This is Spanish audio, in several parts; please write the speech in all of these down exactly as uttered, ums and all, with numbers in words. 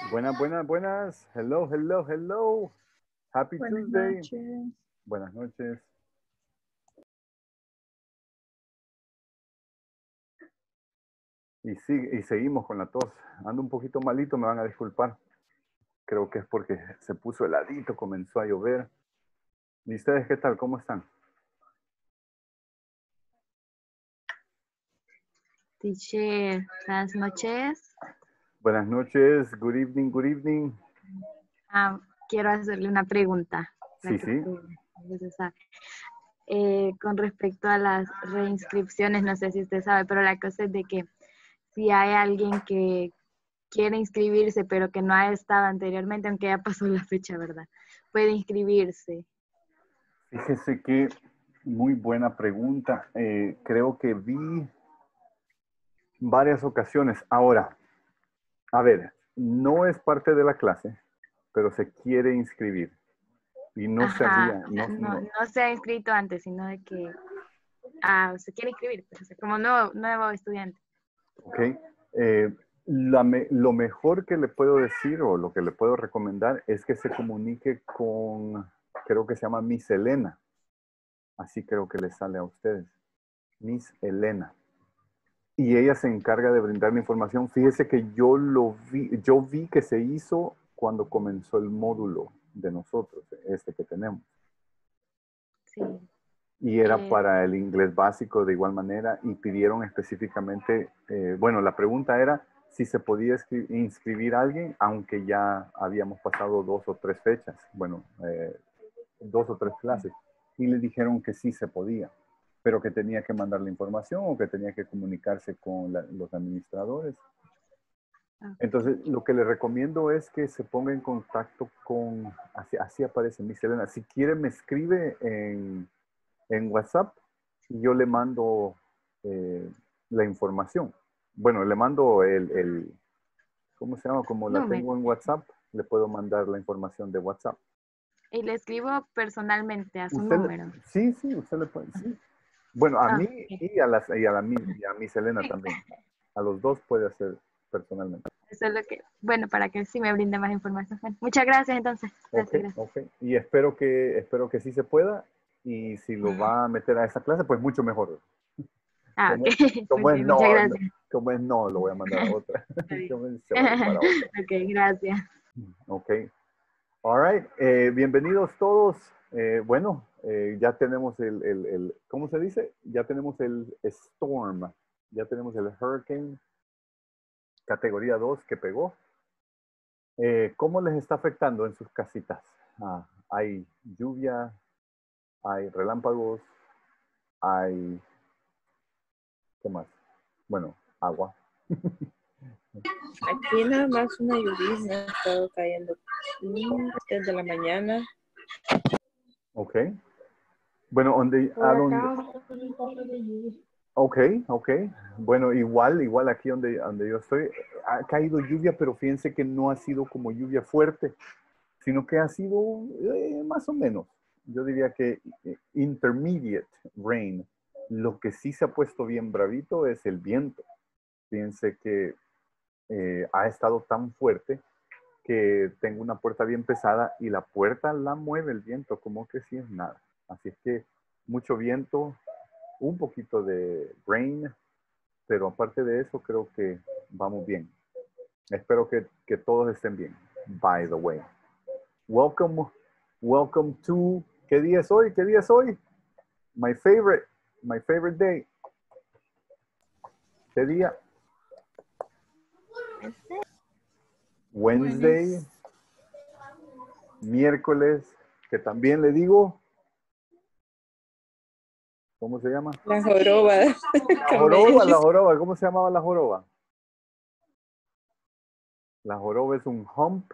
Buenas, buenas, buenas. Hello, hello, hello. Happy Buenas Tuesday. noches. Buenas noches. Y, sí, y seguimos con la tos. Ando un poquito malito, me van a disculpar. Creo que es porque se puso heladito, comenzó a llover. ¿Y ustedes qué tal? ¿Cómo están? Teacher, buenas noches. Buenas noches. Good evening, good evening. Ah, quiero hacerle una pregunta. Sí, sí. Eh, con respecto a las reinscripciones, no sé si usted sabe, pero la cosa es de que si hay alguien que quiere inscribirse, pero que no ha estado anteriormente, aunque ya pasó la fecha, ¿verdad? Puede inscribirse. Fíjese que muy buena pregunta. Eh, creo que vi varias ocasiones. Ahora, a ver, no es parte de la clase, pero se quiere inscribir. Y no se Ajá, había, no, no, no, no se ha inscrito antes, sino de que ah, se quiere inscribir, pues, como nuevo, nuevo estudiante. ok. Eh, la me- lo mejor que le puedo decir o lo que le puedo recomendar es que se comunique con, creo que se llama Miss Elena. Así creo que le sale a ustedes. Miss Elena. Y ella se encarga de brindar la información. Fíjese que yo lo vi, yo vi que se hizo cuando comenzó el módulo de nosotros, este que tenemos. Sí. Y era Eh, para el inglés básico de igual manera y pidieron específicamente, eh, bueno, la pregunta era si se podía inscribir a alguien, aunque ya habíamos pasado dos o tres fechas, bueno, eh, dos o tres clases, y le dijeron que sí se podía, pero que tenía que mandar la información o que tenía que comunicarse con la, los administradores. Entonces, lo que le recomiendo es que se ponga en contacto con, así, así aparece Miss Elena, si quiere me escribe en en WhatsApp y yo le mando eh, la información. Bueno, le mando el, el, ¿cómo se llama? Como la número. tengo en WhatsApp, le puedo mandar la información de WhatsApp. Y le escribo personalmente a su Usted, le- número. sí, sí, usted le puede, sí. Bueno, a Ah, mí ok. y a, las, y a, la, y a mi Selena también. A los dos puede hacer personalmente. Eso es lo que, bueno, para que sí me brinde más información. Bueno, muchas gracias entonces. Ok, Gracias, gracias. ok. Y espero que, espero que sí se pueda. Y si lo va a meter a esa clase, pues mucho mejor. Ah, ok. Como, como Ok, es muchas no, gracias. como es no, lo voy a mandar a otra. Está bien. Como es, se va a ir para otra. Ok, gracias. Ok. All right. Eh, bienvenidos todos. Eh, bueno, eh, ya tenemos el, el, el, ¿cómo se dice? Ya tenemos el storm. Ya tenemos el hurricane categoría dos que pegó. Eh, ¿Cómo les está afectando en sus casitas? Ah, hay lluvia, hay relámpagos, hay, ¿qué más? Bueno, agua. Aquí nada más una lluvia ha estado cayendo mm, desde la mañana. Ok. Bueno, donde, Por a donde, acá, con un poco de lluvia. ok, ok. Bueno, igual, igual aquí donde, donde yo estoy, ha caído lluvia, pero fíjense que no ha sido como lluvia fuerte, sino que ha sido eh, más o menos. Yo diría que eh, intermediate rain. Lo que sí se ha puesto bien bravito es el viento. Fíjense que eh, ha estado tan fuerte que tengo una puerta bien pesada y la puerta la mueve el viento, como que sí es nada. Así es que mucho viento, un poquito de rain, pero aparte de eso creo que vamos bien. Espero que, que todos estén bien. By the way. Welcome, welcome to, ¿qué día es hoy? ¿Qué día es hoy? My favorite, my favorite day. ¿Qué día? Wednesday, miércoles, que también le digo, ¿cómo se llama? La joroba. La joroba, la joroba, ¿cómo se llamaba la joroba? La joroba es un hump,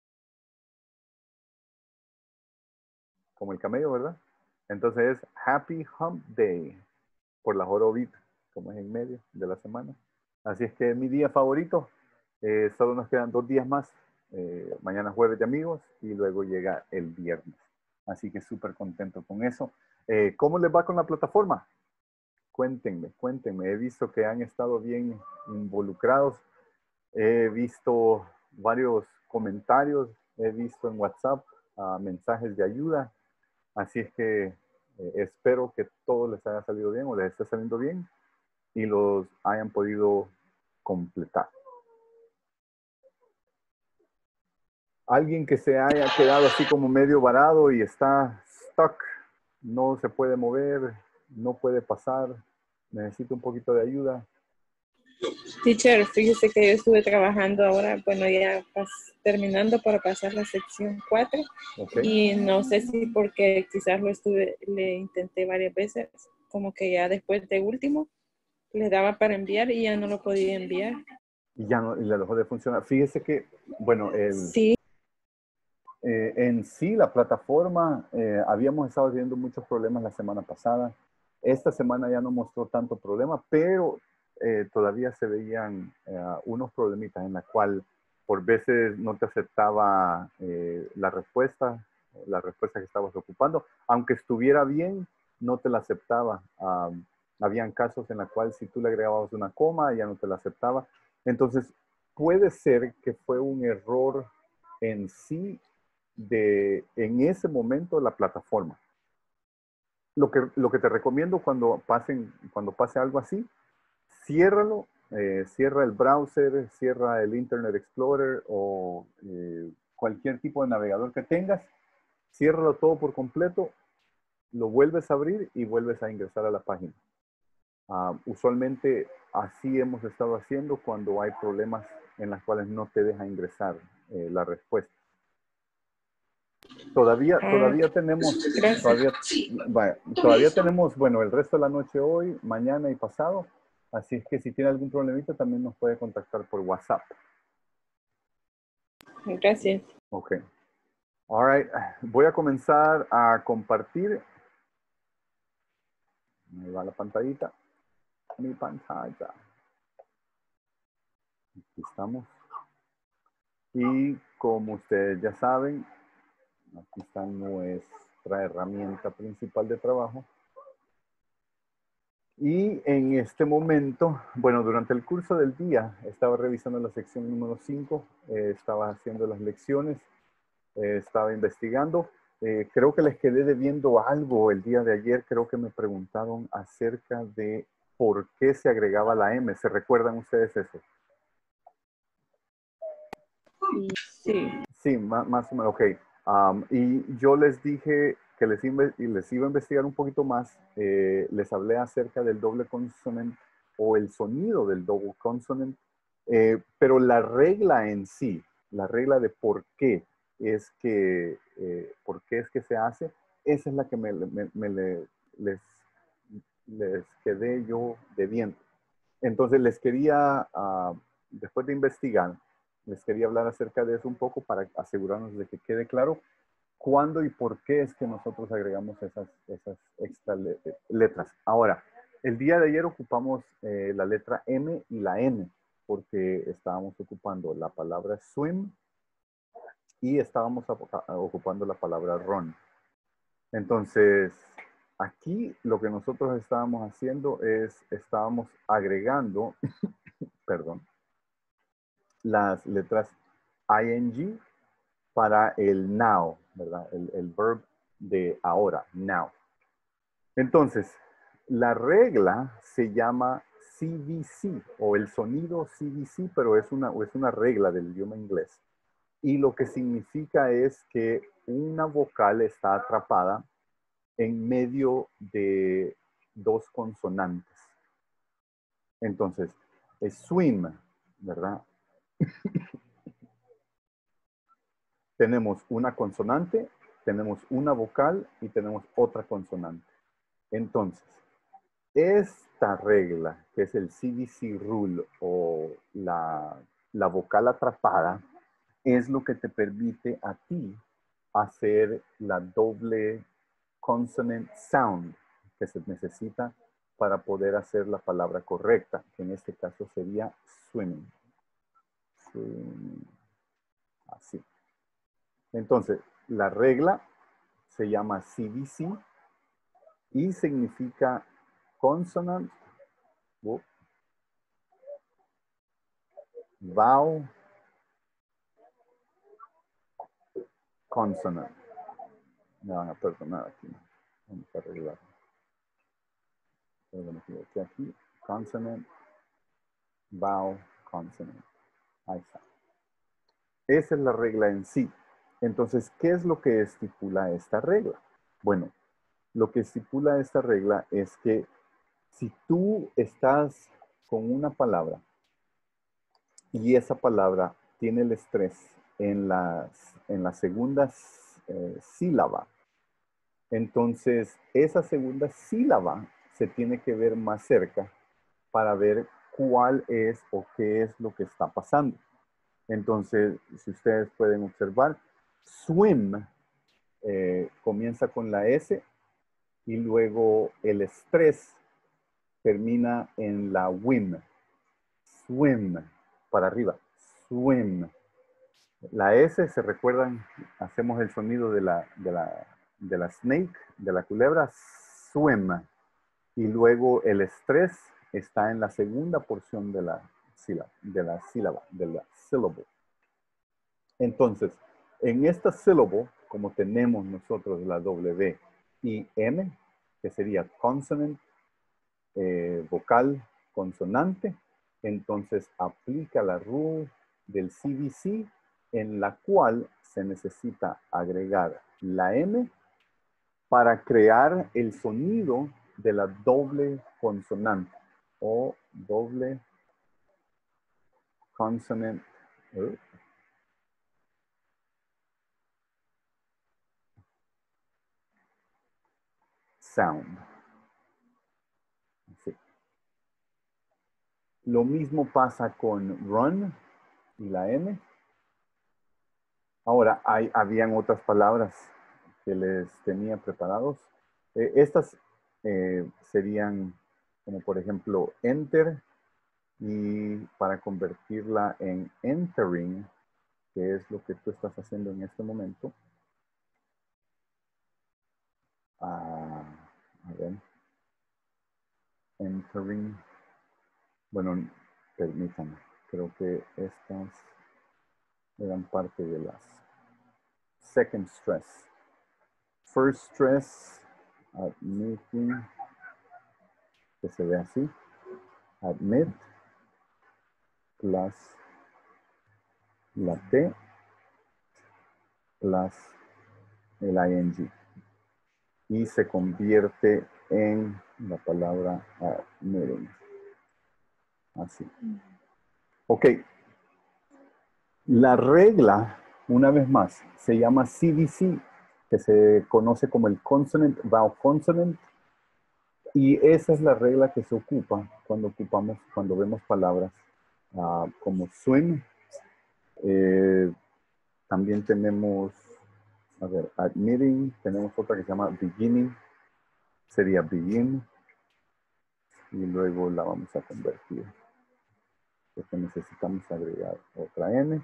como el camello, ¿verdad? Entonces es Happy Hump Day, por la jorobita, como es en medio de la semana. Así es que es mi día favorito. Eh, solo nos quedan dos días más. Eh, mañana jueves de amigos y luego llega el viernes. Así que súper contento con eso. Eh, ¿Cómo les va con la plataforma? Cuéntenme, cuéntenme. He visto que han estado bien involucrados. He visto varios comentarios, he visto en WhatsApp uh, mensajes de ayuda. Así es que eh, espero que todo les haya salido bien o les esté saliendo bien y los hayan podido completar. Alguien que se haya quedado así como medio varado y está stuck, no se puede mover, no puede pasar, necesita un poquito de ayuda. Teacher, fíjese que yo estuve trabajando ahora, bueno, ya pas- terminando para pasar la sección cuatro. Okay. Y no sé si porque quizás lo estuve, le intenté varias veces, como que ya después de último, le daba para enviar y ya no lo podía enviar. Y ya no, y le dejó de funcionar. Fíjese que, bueno, el... Sí. Eh, en sí, la plataforma, eh, habíamos estado teniendo muchos problemas la semana pasada. Esta semana ya no mostró tanto problema, pero eh, todavía se veían eh, unos problemitas en la cual por veces no te aceptaba eh, la respuesta, la respuesta que estabas ocupando. Aunque estuviera bien, no te la aceptaba. Um, habían casos en la cual si tú le agregabas una coma, ya no te la aceptaba. Entonces, puede ser que fue un error en sí de, en ese momento, la plataforma. Lo que, lo que te recomiendo cuando, pasen, cuando pase algo así, ciérralo, eh, cierra el browser, cierra el Internet Explorer o eh, cualquier tipo de navegador que tengas, ciérralo todo por completo, lo vuelves a abrir y vuelves a ingresar a la página. Uh, usualmente así hemos estado haciendo cuando hay problemas en los cuales no te deja ingresar eh, la respuesta. Todavía, todavía tenemos, todavía, vaya, todavía tenemos, bueno, el resto de la noche hoy, mañana y pasado. Así es que si tiene algún problemita también nos puede contactar por WhatsApp. Gracias. Ok. All right. Voy a comenzar a compartir. Ahí va la pantallita. Mi pantalla. Aquí estamos. Y como ustedes ya saben, aquí está nuestra herramienta principal de trabajo. Y en este momento, bueno, durante el curso del día, estaba revisando la sección número cinco, eh, estaba haciendo las lecciones, eh, estaba investigando. Eh, creo que les quedé debiendo algo el día de ayer. Creo que me preguntaron acerca de por qué se agregaba la M. ¿Se recuerdan ustedes eso? Sí. Sí, más, más o menos, ok. Um, y yo les dije que les, les iba a investigar un poquito más. Eh, les hablé acerca del doble consonante o el sonido del doble consonante, eh, pero la regla en sí, la regla de por qué es que, eh, por qué es que se hace, esa es la que me, me, me le, les, les quedé yo debiendo. Entonces les quería, uh, después de investigar, les quería hablar acerca de eso un poco para asegurarnos de que quede claro cuándo y por qué es que nosotros agregamos esas, esas extra letras. Ahora, el día de ayer ocupamos eh, la letra M y la N, porque estábamos ocupando la palabra swim y estábamos ocupando la palabra run. Entonces, aquí lo que nosotros estábamos haciendo es, estábamos agregando, perdón, las letras ing para el now, ¿verdad? El, el verb de ahora, now. Entonces, la regla se llama C V C o el sonido C V C, pero es una, es una regla del idioma inglés. Y lo que significa es que una vocal está atrapada en medio de dos consonantes. Entonces, es swim, ¿verdad? Tenemos una consonante, tenemos una vocal y tenemos otra consonante. Entonces, esta regla, que es el C V C rule o la, la vocal atrapada, es lo que te permite a ti hacer la doble consonant sound que se necesita para poder hacer la palabra correcta, que en este caso sería swimming. Swimming. Así. Entonces, la regla se llama C V C y significa consonant, oh, vowel, consonant. Me van a perdonar aquí. Vamos a arreglar. Me equivoqué aquí. Consonant, vowel, consonant. Ahí está. Esa es la regla en sí. Entonces, ¿qué es lo que estipula esta regla? Bueno, lo que estipula esta regla es que si tú estás con una palabra y esa palabra tiene el estrés en, las, en la segunda eh, sílaba, entonces esa segunda sílaba se tiene que ver más cerca para ver cuál es o qué es lo que está pasando. Entonces, si ustedes pueden observar, swim eh, comienza con la S y luego el estrés termina en la wim. Swim, para arriba. Swim. La S, ¿se recuerdan? Hacemos el sonido de la, de la, de la snake, de la culebra. Swim. Y luego el estrés está en la segunda porción de la sílaba, de la sílaba, de la syllable. Entonces, en esta sílaba, como tenemos nosotros la W y M, que sería consonant, eh, vocal, consonante, entonces aplica la rule del C B C, en la cual se necesita agregar la M para crear el sonido de la doble consonante o doble consonant. ¿eh? Sound. Sí. Lo mismo pasa con run y la N. Ahora, hay, habían otras palabras que les tenía preparados. Eh, estas eh, serían como por ejemplo enter, y para convertirla en entering, que es lo que tú estás haciendo en este momento. Ah, a ver. Entering. Bueno, permítanme. Creo que estas eran parte de las second stress. First stress, admitting, que se ve así. Admit, plus la T, plus el ing. Y se convierte en la palabra admitting. Así. Ok. La regla, una vez más, se llama C B C, que se conoce como el Consonant Vowel Consonant. Y esa es la regla que se ocupa cuando ocupamos, cuando vemos palabras uh, como swim. Eh, también tenemos, a ver, admitting, tenemos otra que se llama beginning, sería begin. Y luego la vamos a convertir, porque necesitamos agregar otra N,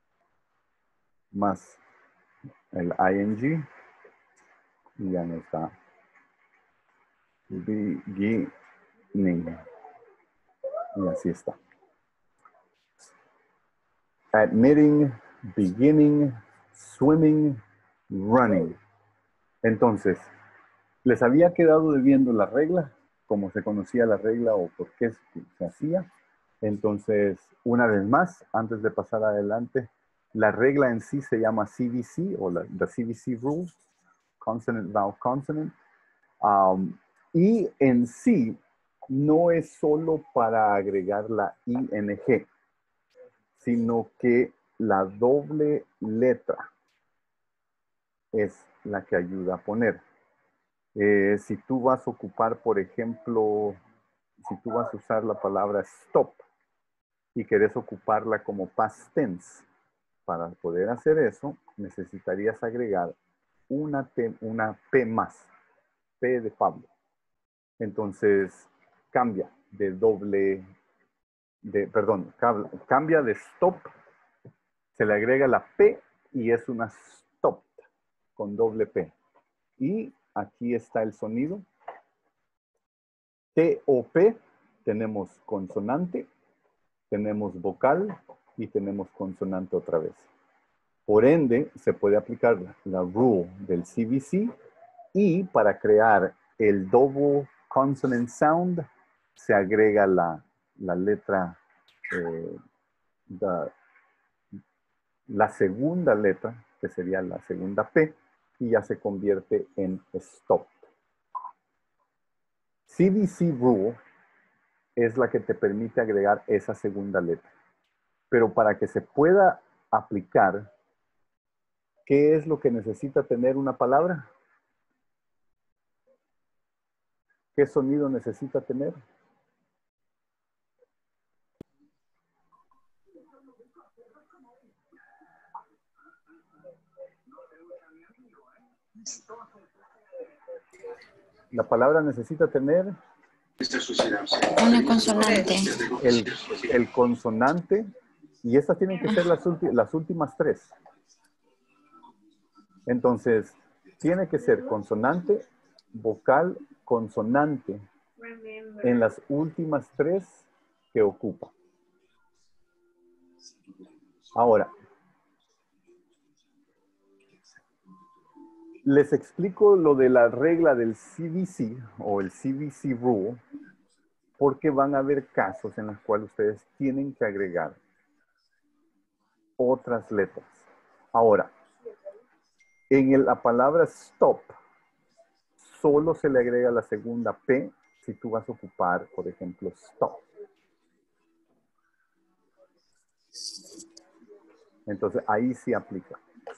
más el ing, y ya no está. Beginning. Y así está. Admitting, beginning, swimming, running. Entonces, les había quedado debiendo la regla, cómo se conocía la regla o por qué se hacía. Entonces, una vez más, antes de pasar adelante, la regla en sí se llama C B C o la the C B C rule, consonant, vowel, consonant. Um, y en sí, no es solo para agregar la ing, sino que la doble letra es la que ayuda a poner. Eh, si tú vas a ocupar, por ejemplo, si tú vas a usar la palabra stop y querés ocuparla como past tense, para poder hacer eso, necesitarías agregar una, T, una P más, P de Pablo. Entonces, cambia de doble, de, perdón, cambia de stop, se le agrega la P y es una stop con doble P. Y aquí está el sonido. T o P, tenemos consonante, tenemos vocal y tenemos consonante otra vez. Por ende, se puede aplicar la rule del C V C y para crear el double consonant sound se agrega la, la letra, eh, the, la segunda letra, que sería la segunda P, y ya se convierte en stop. C V C rule es la que te permite agregar esa segunda letra. Pero para que se pueda aplicar, ¿qué es lo que necesita tener una palabra? ¿Qué sonido necesita tener? La palabra necesita tener una consonante. el, el consonante, y estas tienen que ser las, las últimas tres. Entonces, tiene que ser consonante, vocal, consonante en las últimas tres que ocupa. Ahora, les explico lo de la regla del C V C o el C V C rule, porque van a haber casos en los cuales ustedes tienen que agregar otras letras. Ahora, en el, la palabra stop, solo se le agrega la segunda P si tú vas a ocupar, por ejemplo, stop. Entonces, ahí sí aplica.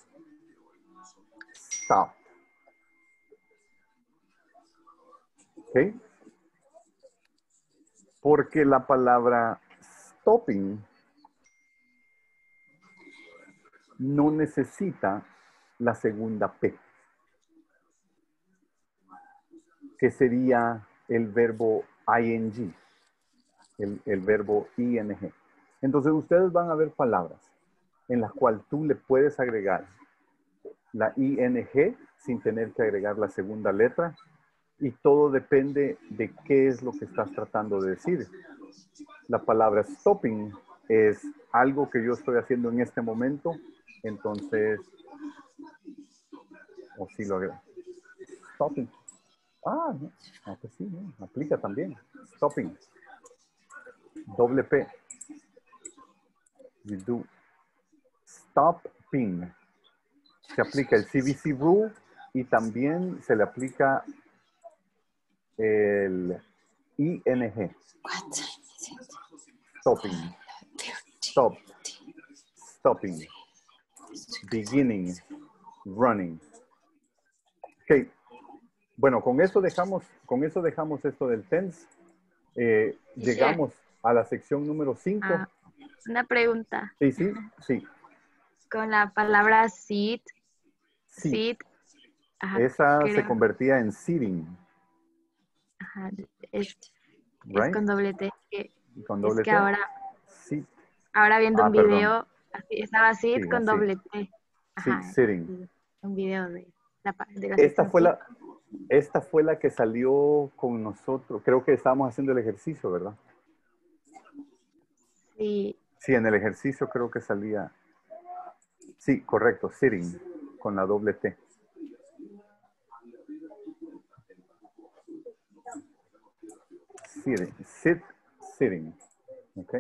Stop. ¿Ok? Porque la palabra stopping no necesita la segunda P, que sería el verbo ing, el, el verbo ing. Entonces, ustedes van a ver palabras en las cuales tú le puedes agregar la ing sin tener que agregar la segunda letra, y todo depende de qué es lo que estás tratando de decir. La palabra stopping es algo que yo estoy haciendo en este momento, entonces, o si lo agrego. Stopping. Ah, no, no, pues sí, no, aplica también. Stopping. Doble P. You do. Stopping. Se aplica el C V C rule y también se le aplica el ing. Stopping. Stop. Stopping. Beginning. Running. Ok. Bueno, con eso dejamos, con eso dejamos esto del tense. Eh, llegamos a la sección número cinco. Ah, una pregunta. Sí, sí, sí. Con la palabra sit, Sí. sit, ajá, Esa creo- se convertía en sitting, ajá, es, right? es con doble T. Que, Con es doble que T. ahora, Sit. ahora viendo Ah, un perdón. video, así, estaba sit Sí, con así. doble T. Sí, Ajá, sitting. un video de la, pa- de la Esta sección fue sit. la, esta fue la que salió con nosotros. Creo que estábamos haciendo el ejercicio, ¿verdad? Sí, Sí, en el ejercicio creo que salía. Sí, correcto, sitting, con la doble T. Sitting, sit, sitting. Ok.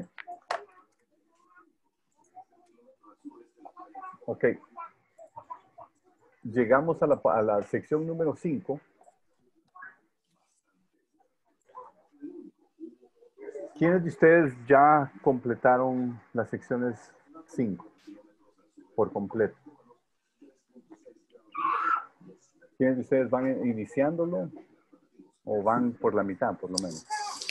Ok. Llegamos a la, a la sección número cinco. ¿Quiénes de ustedes ya completaron las secciones cinco por completo? ¿Quiénes de ustedes van iniciándolo o van por la mitad, por lo menos?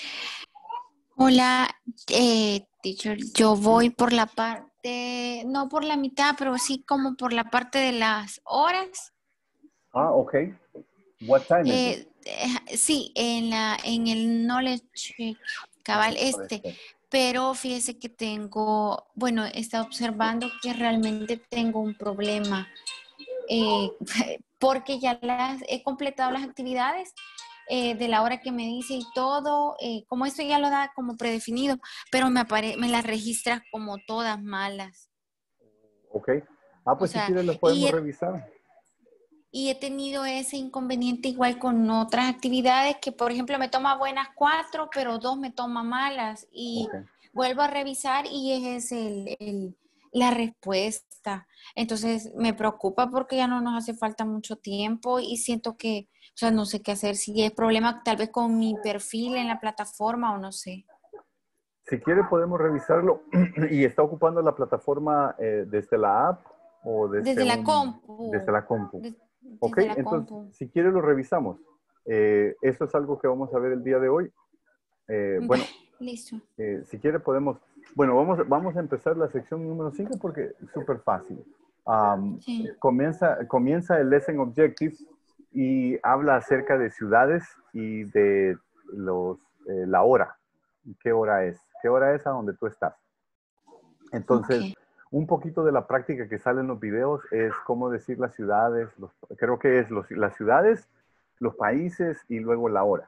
Hola, eh, teacher, yo voy por la parte, no por la mitad, pero sí como por la parte de las horas. Ah, ok. What time is it? Eh, eh, sí, en la, en el knowledge check, cabal este, pero fíjese que tengo, bueno, está observando que realmente tengo un problema, eh, porque ya las he completado las actividades eh, de la hora que me dice y todo, eh, como esto ya lo da como predefinido, pero me, apare me las registra como todas malas. Ok. Ah, O pues si sea, quieres las y podemos he, revisar. y he tenido ese inconveniente igual con otras actividades que, por ejemplo, me toma buenas cuatro, pero dos me toma malas. Y Ok. vuelvo a revisar y es el, el- la respuesta. Entonces me preocupa porque ya no nos hace falta mucho tiempo y siento que, o sea, no sé qué hacer. Si es problema tal vez con mi perfil en la plataforma o no sé. Si quiere podemos revisarlo y está ocupando la plataforma eh, desde la app o desde Desde la un desde compu. la compu. de- Ok, desde la entonces compu. si quiere lo revisamos. Eh, eso es algo que vamos a ver el día de hoy. Eh, Va, bueno, listo. eh, si quiere podemos, bueno, vamos, vamos a empezar la sección número cinco porque es súper fácil. Am, Sí. comienza, comienza el Lesson Objectives y habla acerca de ciudades y de los, eh, la hora. ¿Qué hora es? ¿Qué hora es a donde tú estás? Entonces, Ok. un poquito de la práctica que sale en los videos es cómo decir las ciudades, los, creo que es los, las ciudades, los países y luego la hora.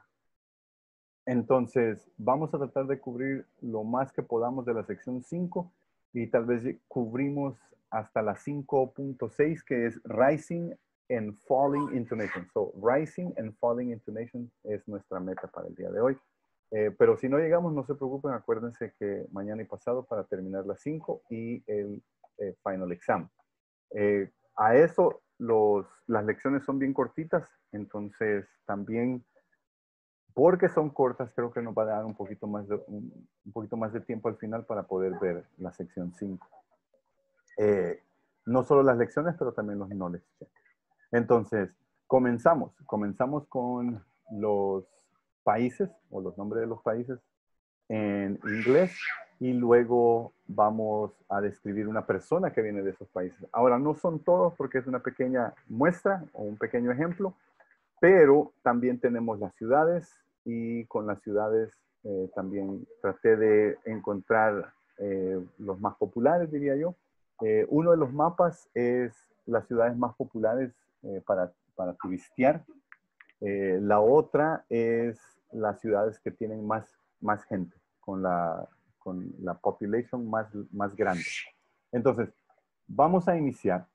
Entonces, vamos a tratar de cubrir lo más que podamos de la sección cinco y tal vez cubrimos hasta la cinco punto seis, que es Rising and Falling Intonation. So, Rising and Falling Intonation es nuestra meta para el día de hoy. Eh, pero si no llegamos, no se preocupen, acuérdense que mañana y pasado para terminar las cinco y el eh, final exam. Eh, a eso, los, las lecciones son bien cortitas, entonces también porque son cortas, creo que nos va a dar un poquito más de, un, un poquito más de tiempo al final para poder ver la sección cinco. Eh, no solo las lecciones, pero también los knowledge check. Entonces, comenzamos. Comenzamos con los países o los nombres de los países en inglés y luego vamos a describir una persona que viene de esos países. Ahora, no son todos porque es una pequeña muestra o un pequeño ejemplo, pero también tenemos las ciudades y con las ciudades eh, también traté de encontrar eh, los más populares, diría yo. Eh, uno de los mapas es las ciudades más populares eh, para, para turistear. Eh, la otra es las ciudades que tienen más, más gente, con la, con la population más, más grande. Entonces, vamos a iniciar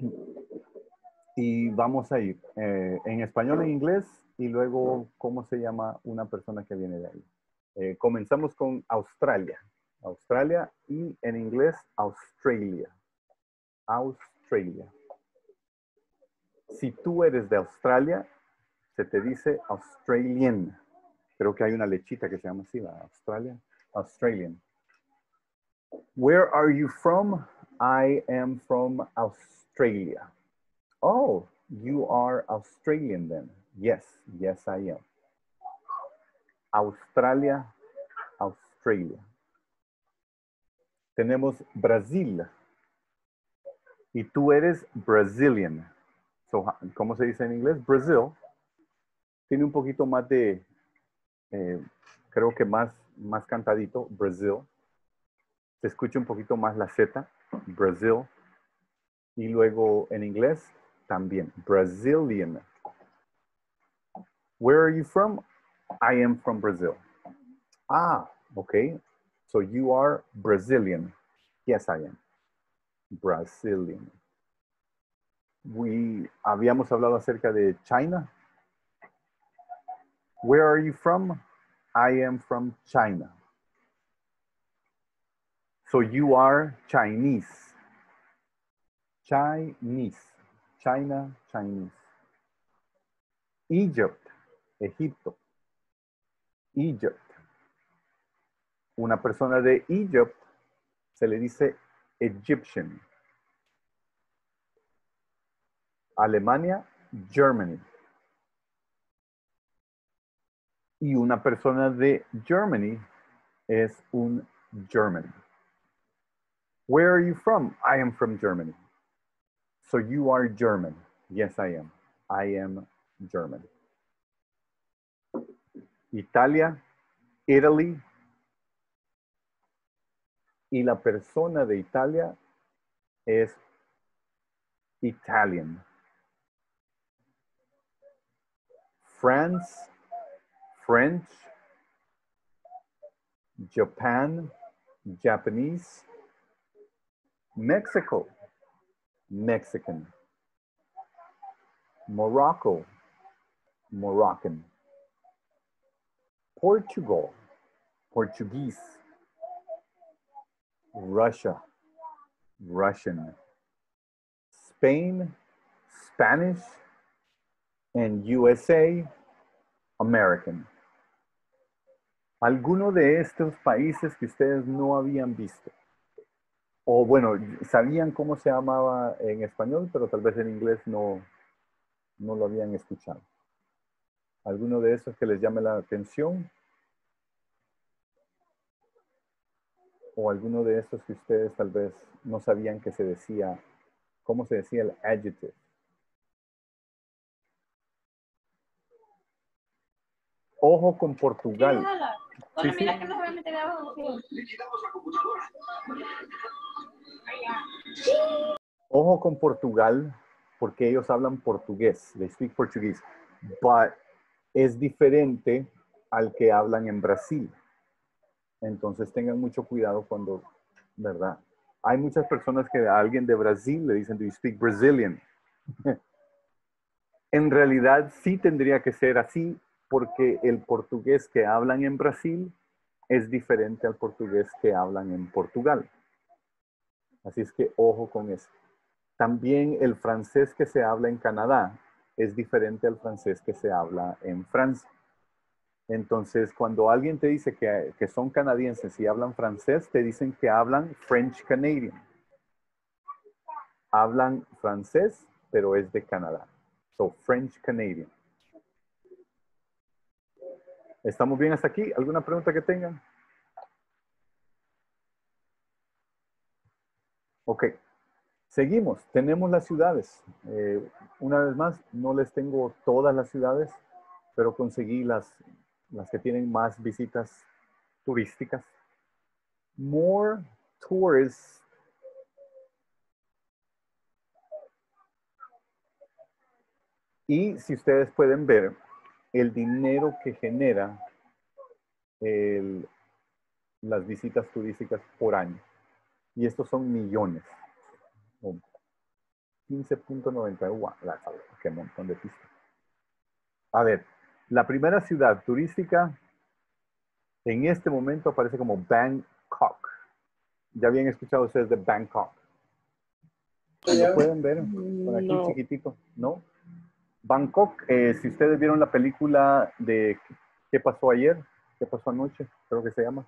y vamos a ir eh, en español e inglés y luego cómo se llama una persona que viene de ahí. Eh, comenzamos con Australia. Australia y en inglés Australia. Australia. Si tú eres de Australia, se te dice Australian. Creo que hay una lechita que se llama así, la Australia. Australian. Where are you from? I am from Australia. Oh, you are Australian then. Yes, yes I am. Australia, Australia. Tenemos Brasil. Y tú eres Brazilian. So, ¿cómo se dice en inglés? Brazil. Tiene un poquito más de, eh, creo que más, más cantadito, Brazil. Se escucha un poquito más la Z, Brazil. Y luego en inglés también, Brazilian. Where are you from? I am from Brazil. Ah, okay. So you are Brazilian. Yes, I am. Brazilian. We, habíamos hablado acerca de China. Where are you from? I am from China. So you are Chinese. Chinese. China, Chinese. Egypt, Egipto. Egypt. Una persona de Egypt se le dice Egyptian. Alemania, Germany. Y una persona de Germany es un German. Where are you from? I am from Germany. So you are German. Yes, I am. I am German. Italia, Italy. Y la persona de Italia es Italian. France, French. Japan, Japanese. Mexico, Mexican. Morocco, Moroccan. Portugal, Portuguese. Russia, Russian. Spain, Spanish. And U S A, American. ¿Alguno de estos países que ustedes no habían visto? O bueno, sabían cómo se llamaba en español, pero tal vez en inglés no, no lo habían escuchado. ¿Alguno de esos que les llame la atención? ¿O alguno de estos que ustedes tal vez no sabían que se decía, cómo se decía el adjective? Ojo con Portugal. Sí, sí. Ojo con Portugal, porque ellos hablan portugués. They speak Portuguese. But es diferente al que hablan en Brasil. Entonces tengan mucho cuidado cuando, ¿verdad? Hay muchas personas que a alguien de Brasil le dicen, do you speak Brazilian? En realidad sí tendría que ser así, porque el portugués que hablan en Brasil es diferente al portugués que hablan en Portugal. Así es que ojo con eso. También el francés que se habla en Canadá es diferente al francés que se habla en Francia. Entonces, cuando alguien te dice que, que son canadienses y hablan francés, te dicen que hablan French Canadian. Hablan francés, pero es de Canadá. So, French Canadian. ¿Estamos bien hasta aquí? ¿Alguna pregunta que tengan? Ok. Seguimos. Tenemos las ciudades. Eh, una vez más, no les tengo todas las ciudades, pero conseguí las, las que tienen más visitas turísticas. More tourists. Y si ustedes pueden ver el dinero que genera el, las visitas turísticas por año. Y estos son millones. quince punto noventa. Wow, qué montón de pistas. A ver, la primera ciudad turística en este momento aparece como Bangkok. ¿Ya habían escuchado ustedes de Bangkok? ¿Lo pueden ver por aquí No. chiquitito? ¿No? Bangkok, eh, si ustedes vieron la película de ¿Qué pasó ayer? ¿Qué pasó anoche? Creo que se llama.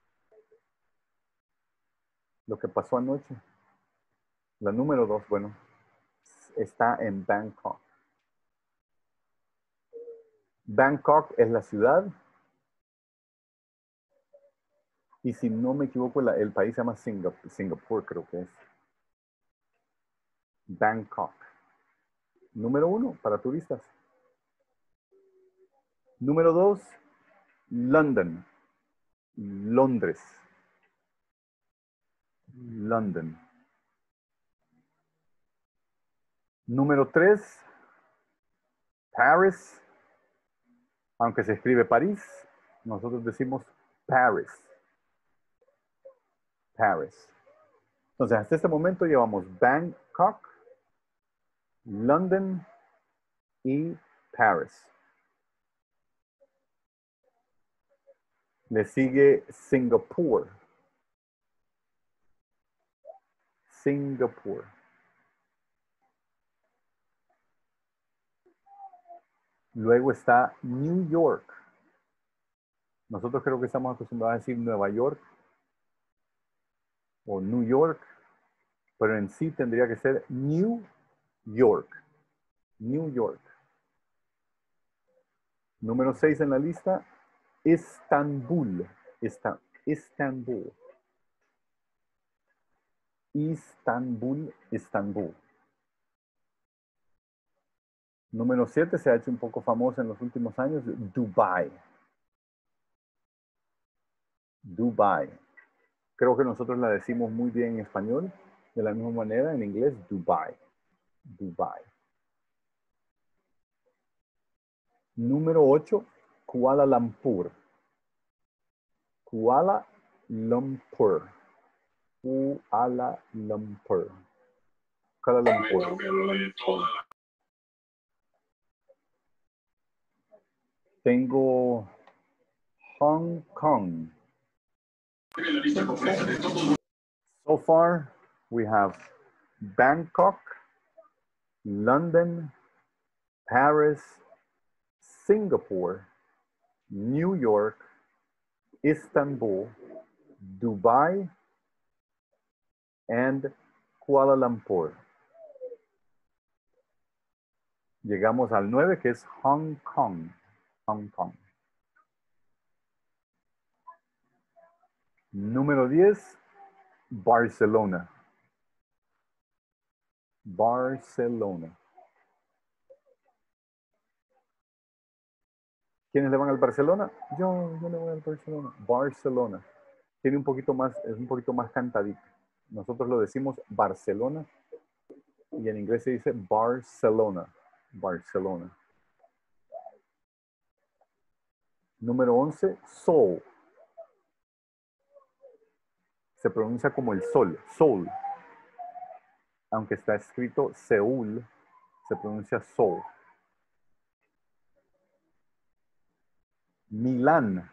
Lo que pasó anoche. La número dos, bueno, está en Bangkok. Bangkok es la ciudad. Y si no me equivoco, la, el país se llama Singapur, Singapur, creo que es. Bangkok. Número uno, para turistas. Número dos, London. Londres. London. Número tres, Paris. Aunque se escribe París, nosotros decimos Paris. Paris. Entonces, hasta este momento llevamos Bangkok, London y Paris. Le sigue Singapur. Singapur. Luego está New York. Nosotros creo que estamos acostumbrados a decir Nueva York o New York, pero en sí tendría que ser New York. New York. Número seis en la lista, Estambul. Esta, Estambul. Estambul, Estambul. Número siete se ha hecho un poco famosa en los últimos años, Dubai. Dubai. Creo que nosotros la decimos muy bien en español, de la misma manera en inglés, Dubai. Dubai. Número ocho, Kuala Lumpur. Kuala Lumpur. Kuala Lumpur. Kuala Lumpur. Tengo Hong Kong. So far, we have Bangkok, London, Paris, Singapore, New York, Istanbul, Dubai, and Kuala Lumpur. Llegamos al nueve, que es Hong Kong. Hong Kong. Número diez, Barcelona. Barcelona. ¿Quiénes le van al Barcelona? Yo, yo le voy al Barcelona. Barcelona. Tiene un poquito más, es un poquito más cantadito. Nosotros lo decimos Barcelona y en inglés se dice Barcelona. Barcelona. Número once, Seoul. Se pronuncia como el sol, Seoul. Aunque está escrito Seúl, se pronuncia Seoul. Milán.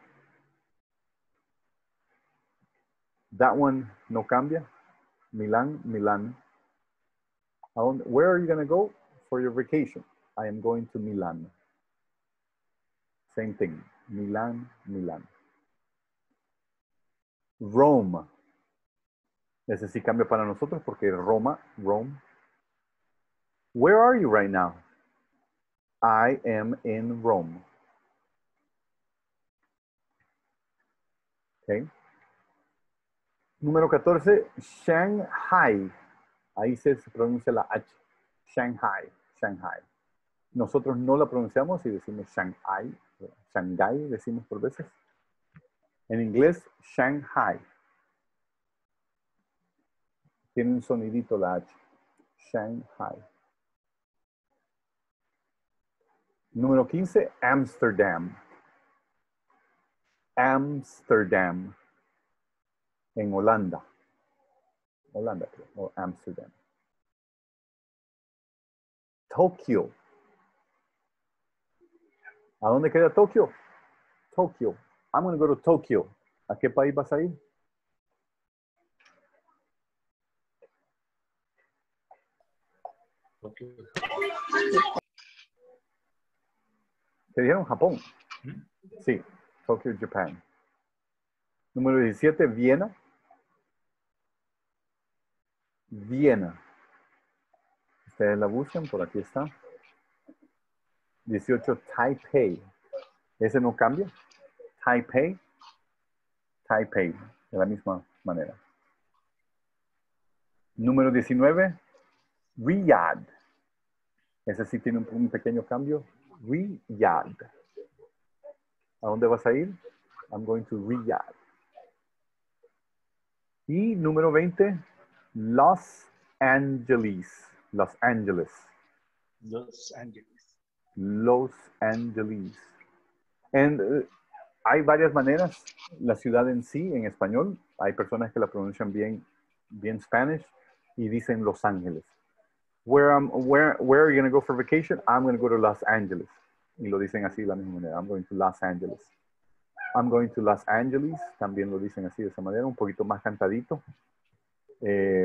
That one no cambia. Milán, Milán. Where are you going to go for your vacation? I am going to Milan. Same thing. Milán, Milán. Rome. Ese sí cambia para nosotros porque Roma, Rome. Where are you right now? I am in Rome. Okay. Número catorce, Shanghai. Ahí se pronuncia la H. Shanghai, Shanghai. Nosotros no la pronunciamos y decimos Shanghai. Shanghai decimos por veces. En inglés, Shanghai. Tiene un sonidito la H. Shanghai. Número quince, Amsterdam. Amsterdam. En Holanda. Holanda, creo, o Amsterdam. Tokio. ¿A dónde queda Tokio? Tokio. I'm going to go to Tokyo. ¿A qué país vas a ir? ¿Te dijeron Japón? Sí, Tokyo, Japan. Número diecisiete, Viena. Viena. Ustedes la buscan, por aquí está. dieciocho, Taipei. Ese no cambia. Taipei. Taipei, de la misma manera. Número diecinueve, Riyadh. Ese sí tiene un, un pequeño cambio. Riyadh. ¿A dónde vas a ir? I'm going to Riyadh. Y número veinte, Los Angeles. Los Angeles. Los Angeles. Los Angeles. And, uh, hay varias maneras. La ciudad en sí, en español, hay personas que la pronuncian bien, bien Spanish y dicen Los Ángeles. Where, um, where, where are you going to go for vacation? I'm going to go to Los Angeles. Y lo dicen así de la misma manera. I'm going to Los Angeles. I'm going to Los Angeles. También lo dicen así de esa manera, un poquito más cantadito. Eh,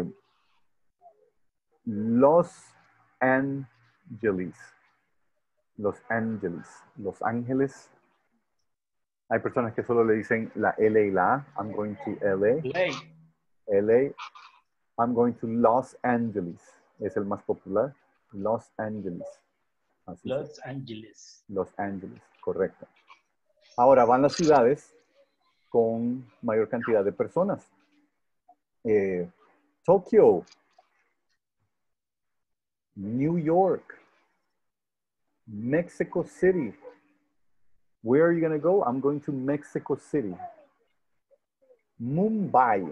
Los Angeles. Los Angeles. Los Ángeles. Hay personas que solo le dicen la L y la A. I'm going to L A. L A. I'm going to Los Angeles. Es el más popular. Los Angeles. Así Los es. Angeles. Los Angeles, correcto. Ahora van las ciudades con mayor cantidad de personas. Eh, Tokio. New York. Mexico City. Where are you going to go? I'm going to Mexico City. Mumbai.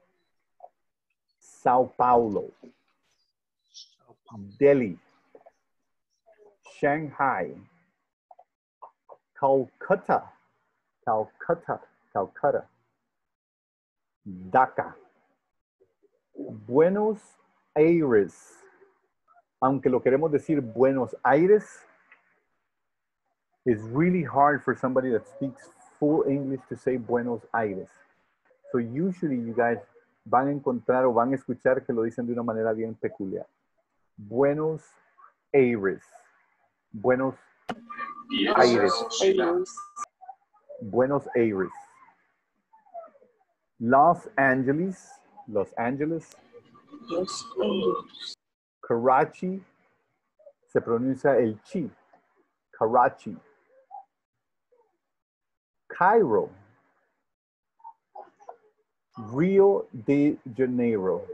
Sao Paulo. Delhi. Shanghai. Calcutta. Calcutta. Calcutta. Dhaka. Buenos Aires. aunque lo queremos decir Buenos Aires, it's really hard for somebody that speaks full English to say Buenos Aires. So usually you guys van a encontrar o van a escuchar que lo dicen de una manera bien peculiar. Buenos Aires. Buenos Aires. Buenos Aires. Los Angeles. Los Angeles. Los Angeles. Karachi. Se pronuncia el chi. Karachi. Cairo. Rio de Janeiro.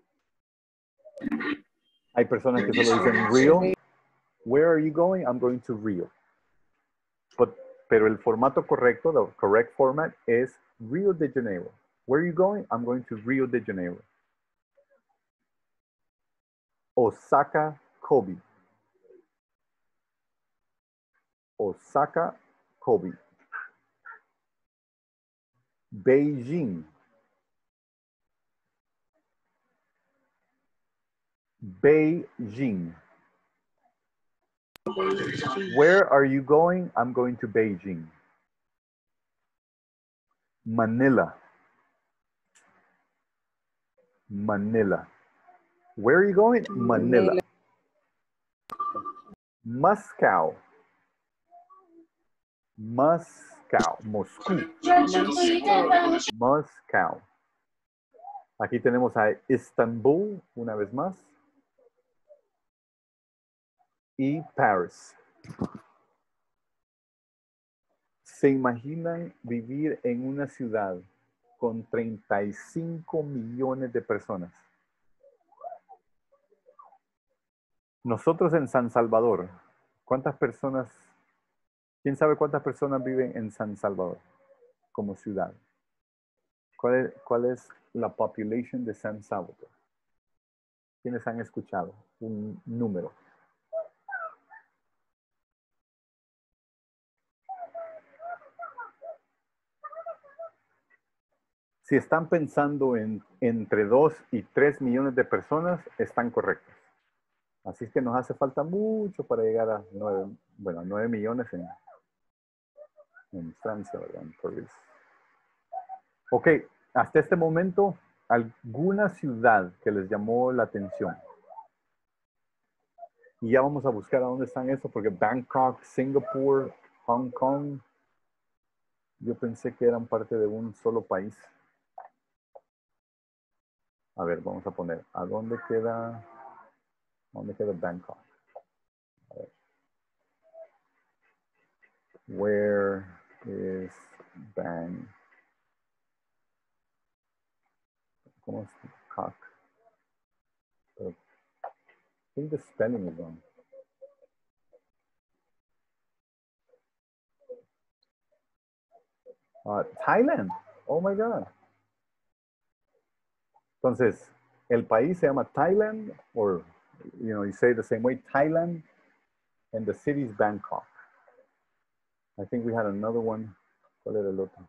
Hay personas que solo dicen Rio. Where are you going? I'm going to Rio. But, pero el formato correcto, the correct format is Rio de Janeiro. Where are you going? I'm going to Rio de Janeiro. Osaka, Kobe. Osaka, Kobe. Beijing. Beijing. Where are you going? I'm going to Beijing. Manila. Manila. Where are you going? Manila. Moscow. Moscow. Moscú. Moscow. Aquí tenemos a Istanbul, una vez más. Y Paris. ¿Se imaginan vivir en una ciudad con treinta y cinco millones de personas? Nosotros en San Salvador, ¿cuántas personas, quién sabe cuántas personas viven en San Salvador como ciudad? ¿Cuál es, cuál es la population de San Salvador? ¿Quiénes han escuchado un número? Si están pensando en entre dos y tres millones de personas, están correctos. Así es que nos hace falta mucho para llegar a nueve, bueno, a nueve millones en, en Francia, ¿verdad? En París. Ok, hasta este momento, ¿alguna ciudad que les llamó la atención? Y ya vamos a buscar a dónde están estos, porque Bangkok, Singapur, Hong Kong, yo pensé que eran parte de un solo país. A ver, vamos a poner, ¿a dónde queda, ¿a dónde queda Bangkok? A ver. Where is Bangkok? ¿Cómo es cock? Pero, I think the spelling is wrong. Uh, Thailand. Oh my God. Entonces, el país se llama Thailand, or, you know, you say the same way, Thailand, and the city is Bangkok. I think we had another one. ¿Cuál era el otro?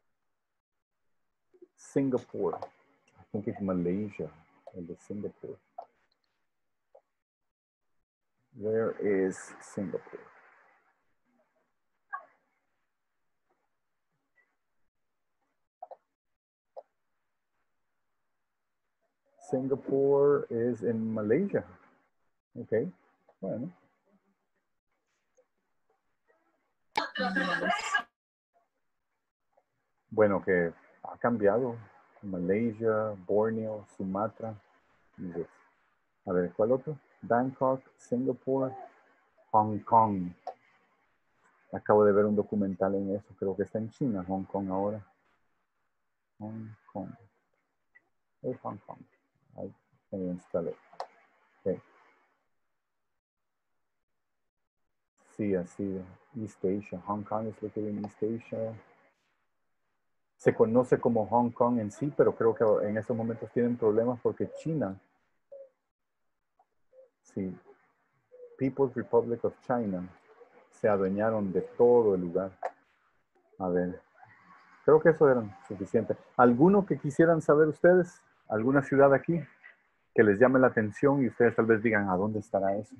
Singapore. I think it's Malaysia, and the Singapore. Where is Singapore? Singapore is in Malaysia. Okay, bueno. Bueno, que ha cambiado. Malaysia, Borneo, Sumatra. A ver, ¿cuál otro? Bangkok, Singapore, Hong Kong. Acabo de ver un documental en eso. Creo que está en China, Hong Kong ahora. Hong Kong. Es Hong Kong. I can even spell it. Okay. Sí, así. East Asia. Hong Kong is located in East Asia. Se conoce como Hong Kong en sí, pero creo que en estos momentos tienen problemas porque China, sí, People's Republic of China, se adueñaron de todo el lugar. A ver, creo que eso era suficiente. ¿Alguno que quisieran saber ustedes? ¿Alguna ciudad aquí? que les llame la atención y ustedes tal vez digan, ¿a dónde estará eso?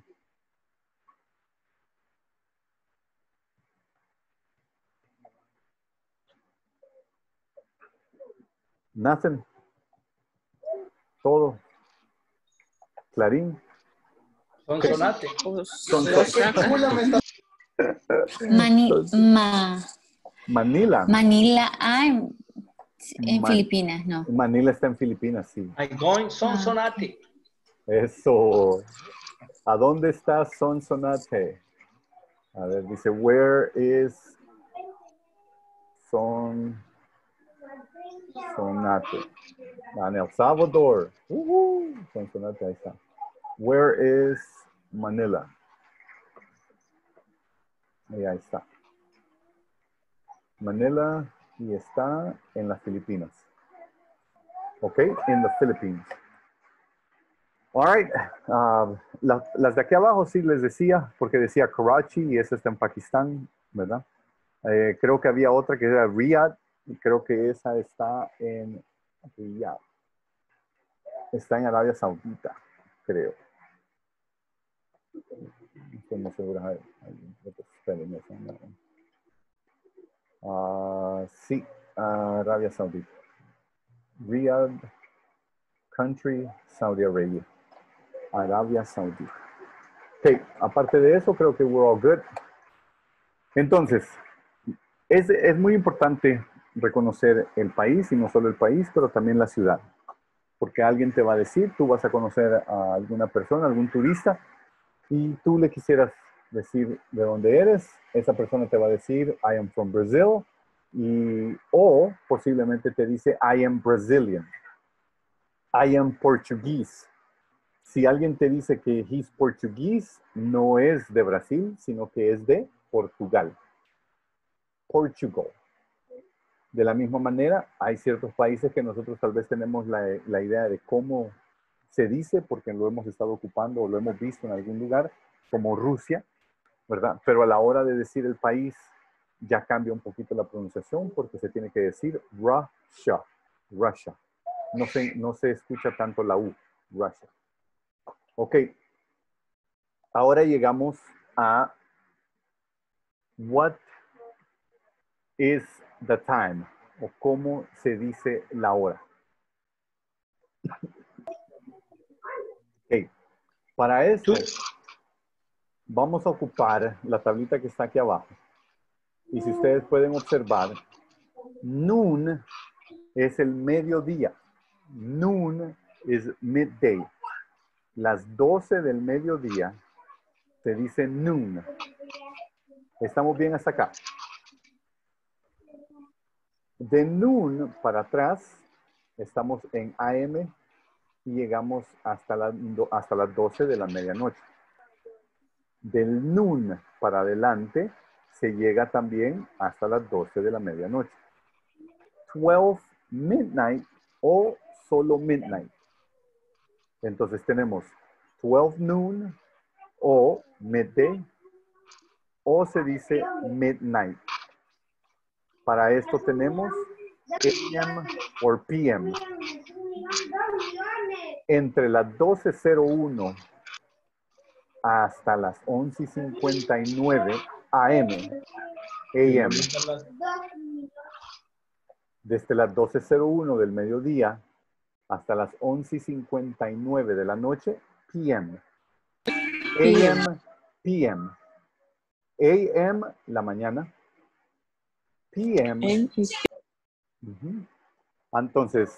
Nacen. Todo. Clarín. Sonsonate. Sonsonate. Mani, ma, Manila. Manila, ah, en, en Man- Filipinas, no. Manila está en Filipinas, sí. I'm going Sonsonate. Eso. ¿A dónde está Sonsonate? A ver, dice, where is Son Sonate? En El Salvador. Uh-huh. Sonsonate, ahí está. Where is Manila? Y ahí está. Manila y está en las Filipinas. Ok, en las Philippines. All right. Uh, la, las de aquí abajo sí les decía, porque decía Karachi y esa está en Pakistán, ¿verdad? Eh, creo que había otra que era Riyadh y creo que esa está en Riyadh. Está en Arabia Saudita, creo. No estoy muy seguro. A ver, esperen eso, no. Uh, sí, uh, Arabia Saudita. Riyadh, country, Saudi Arabia. Arabia Saudita. Ok, aparte de eso, creo que we're all good. Entonces, es, es muy importante reconocer el país, y no solo el país, pero también la ciudad. Porque alguien te va a decir, tú vas a conocer a alguna persona, algún turista, y tú le quisieras decir de dónde eres, esa persona te va a decir, I am from Brazil, y, o posiblemente te dice, I am Brazilian, I am Portuguese. Si alguien te dice que he's Portuguese, no es de Brasil, sino que es de Portugal. Portugal. De la misma manera, hay ciertos países que nosotros tal vez tenemos la, la idea de cómo se dice, porque lo hemos estado ocupando o lo hemos visto en algún lugar, como Rusia, ¿verdad? Pero a la hora de decir el país, ya cambia un poquito la pronunciación, porque se tiene que decir Russia, Russia. No se, no se escucha tanto la U, Russia. Ok. Ahora llegamos a what is the time, o cómo se dice la hora. Okay. Para eso, vamos a ocupar la tablita que está aquí abajo. Y si ustedes pueden observar, noon es el mediodía. Noon is midday. Las doce del mediodía se dice noon. ¿Estamos bien hasta acá? De noon para atrás, estamos en A M y llegamos hasta, la, hasta las doce de la medianoche. Del noon para adelante, se llega también hasta las doce de la medianoche. doce midnight o solo midnight. Entonces tenemos doce noon o midday o se dice midnight. Para esto tenemos A M o P M. Entre las doce cero uno hasta las once cincuenta y nueve A M. A M. Desde las doce cero uno del mediodía hasta las once cincuenta y nueve de la noche, P M. A M, P M. A M, la mañana. P M. Uh-huh. Entonces,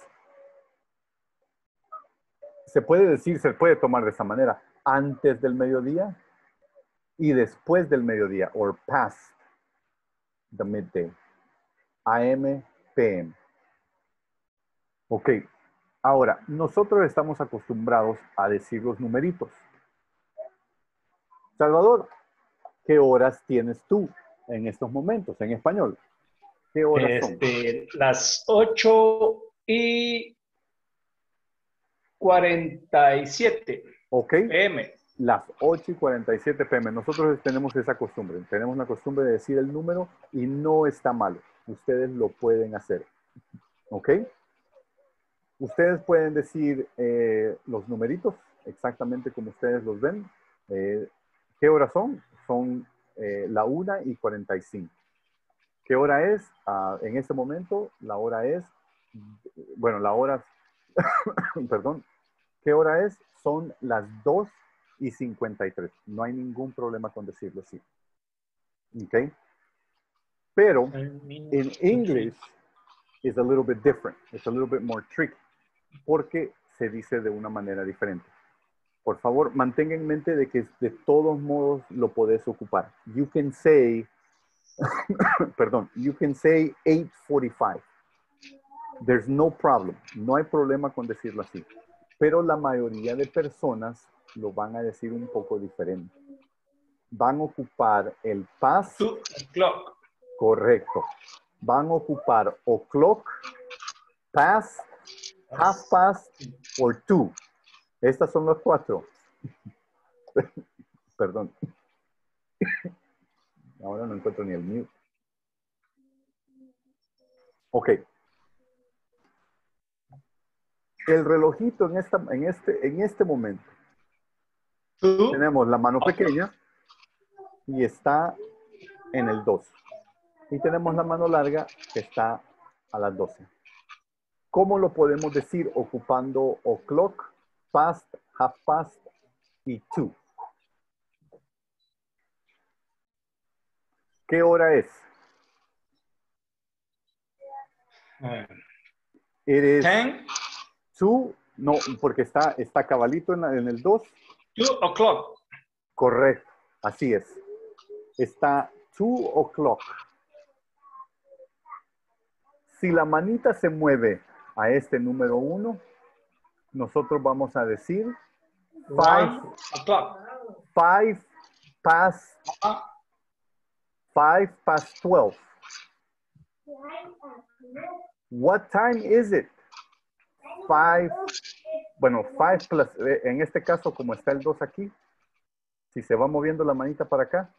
se puede decir, se puede tomar de esa manera, antes del mediodía y después del mediodía, or past the midday. A M, P M. Ok. Ahora, nosotros estamos acostumbrados a decir los numeritos. Salvador, ¿qué horas tienes tú en estos momentos en español? ¿Qué horas este, son? Las ocho y cuarenta y siete Ok. P M. Las ocho y cuarenta y siete P M. Nosotros tenemos esa costumbre. Tenemos la costumbre de decir el número y no está mal. Ustedes lo pueden hacer. ¿Ok? Ustedes pueden decir eh, los numeritos exactamente como ustedes los ven. Eh, ¿Qué hora son? Son eh, la una y cuarenta y cinco. ¿Qué hora es? Uh, en este momento, la hora es, bueno, la hora, perdón, ¿qué hora es? Son las dos y cincuenta y tres. No hay ningún problema con decirlo así. ¿Ok? Pero en English is a little bit different. It's a little bit more tricky. Porque se dice de una manera diferente. Por favor, mantenga en mente de que de todos modos lo podés ocupar. You can say, perdón, you can say eight forty-five. There's no problem. No hay problema con decirlo así. Pero la mayoría de personas lo van a decir un poco diferente. Van a ocupar el past. Two o'clock. Correcto. Van a ocupar o'clock, past, half past, or two. Estas son las cuatro. Perdón. Ahora no encuentro ni el mute. Ok. El relojito en, esta, en, este, en este momento. Two. Tenemos la mano pequeña y está en el dos. Y tenemos la mano larga que está a las doce. ¿Cómo lo podemos decir ocupando o'clock, past, half past y two? ¿Qué hora es? It is Ten. two, no, porque está, está cabalito en, la, en el dos. Two o'clock. Correcto, así es. Está two o'clock. Si la manita se mueve a este número uno, nosotros vamos a decir five, One o'clock. five past, five past twelve. What time is it? Five, bueno, five plus, en este caso, como está el dos aquí, si se va moviendo la manita para acá.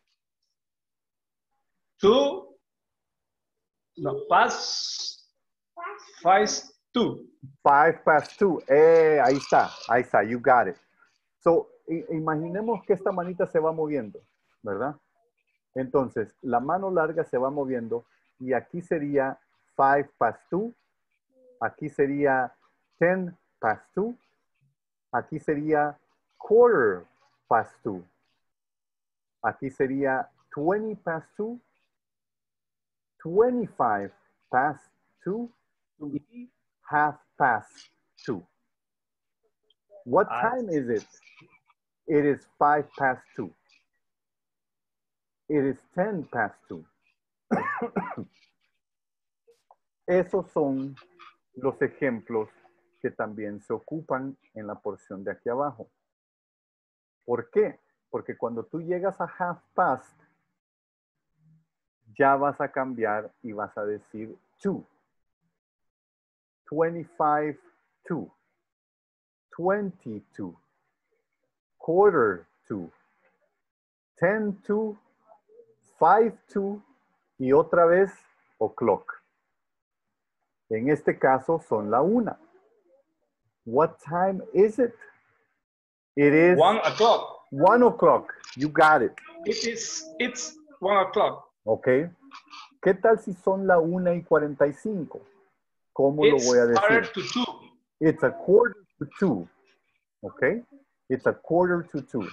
Two. No, past. Five two. Five past two. Eh, ahí está, ahí está, you got it. So, imaginemos que esta manita se va moviendo, ¿verdad? Entonces, la mano larga se va moviendo y aquí sería five past two. Aquí sería ten past two. Aquí sería quarter past two. Aquí sería twenty past two. twenty-five past two. Y half past two. What time is it? It is five past two. It is ten past two. Esos son los ejemplos que también se ocupan en la porción de aquí abajo. ¿Por qué? Porque cuando tú llegas a half past, ya vas a cambiar y vas a decir two. twenty-five to. twenty-two. Quarter to. ten to. five to. Y otra vez o'clock. En este caso son la una. What time is it? It is One o'clock. one o'clock. You got it. It is, it's one o'clock. Ok. ¿Qué tal si son la una y cuarenta y cinco? ¿Cómo It's lo voy a quarter decir? to two. It's a quarter to two. Ok. It's a quarter to two.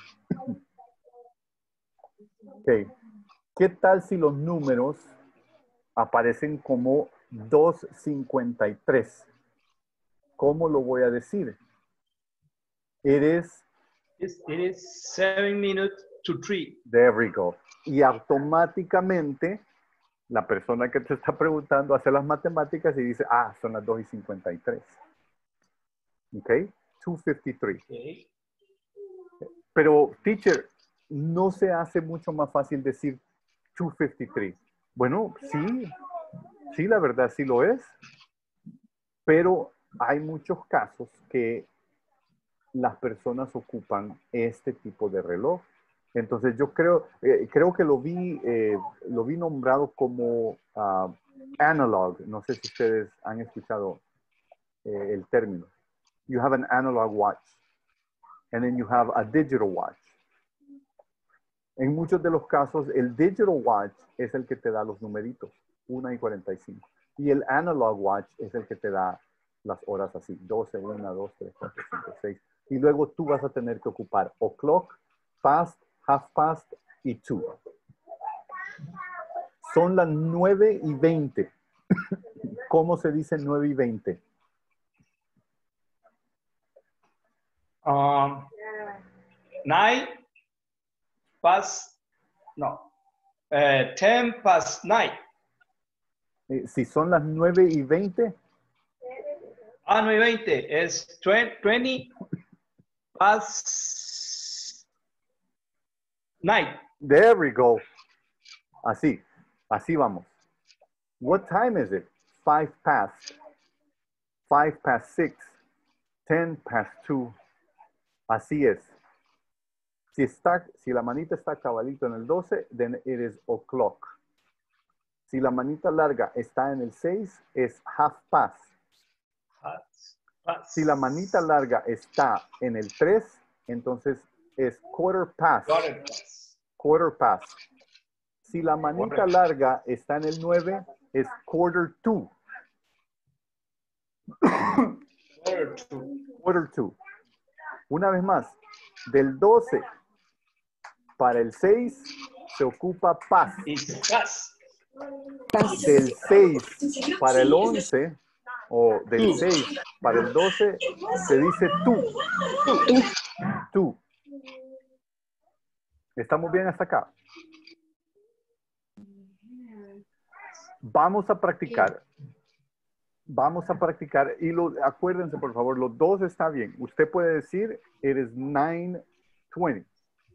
Ok. ¿Qué tal si los números aparecen como dos cincuenta y tres? ¿Cómo lo voy a decir? It is, It's, it is seven minutes to three. there we go. Y automáticamente la persona que te está preguntando hace las matemáticas y dice, ah, son las dos y cincuenta y tres. Ok, two fifty-three. Okay. Pero, teacher, no se hace mucho más fácil decir two fifty-three. Bueno, sí, sí, la verdad sí lo es. Pero hay muchos casos que las personas ocupan este tipo de reloj. Entonces yo creo, eh, creo que lo vi, eh, lo vi nombrado como uh, analog. No sé si ustedes han escuchado eh, el término. You have an analog watch. And then you have a digital watch. En muchos de los casos, el digital watch es el que te da los numeritos, una y cuarenta y cinco. Y el analog watch es el que te da las horas así, doce, uno, dos, tres, cuatro, cinco, seis. Y luego tú vas a tener que ocupar o'clock, past, half past y two. Son las nueve y veinte. ¿Cómo se dice nueve y veinte? Um, nine past, no, uh, ten past nine. Eh, si son las nueve y veinte. Ah, nueve y veinte es twenty past nine. There we go. Así, así vamos. What time is it? Five past. Five past six. Ten past two. Así es. Si, está, si la manita está cabalito en el doce, then it is o'clock. Si la manita larga está en el seis, es half past. Si la manita larga está en el tres, entonces es quarter past. Quarter past. Si la manita larga está en el nueve, es quarter to. Quarter to. Quarter to. Una vez más, del doce para el seis se ocupa past. It's past. Del seis para el once o del seis para el doce se dice tú. Tú. ¿Estamos bien hasta acá? Vamos a practicar. Vamos a practicar y lo, acuérdense por favor, los dos está bien. Usted puede decir it is nine twenty.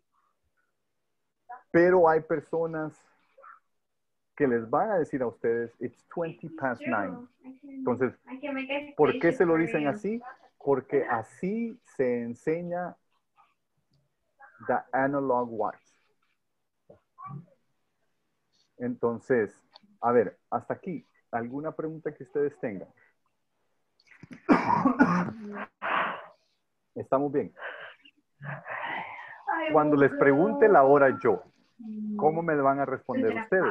Pero hay personas que les van a decir a ustedes it's twenty past nine. Entonces, ¿por qué se lo dicen así? Porque así se enseña the analog watch. Entonces, a ver, hasta aquí. ¿Alguna pregunta que ustedes tengan? ¿Estamos bien? Cuando les pregunte la hora yo, ¿cómo me van a responder ustedes?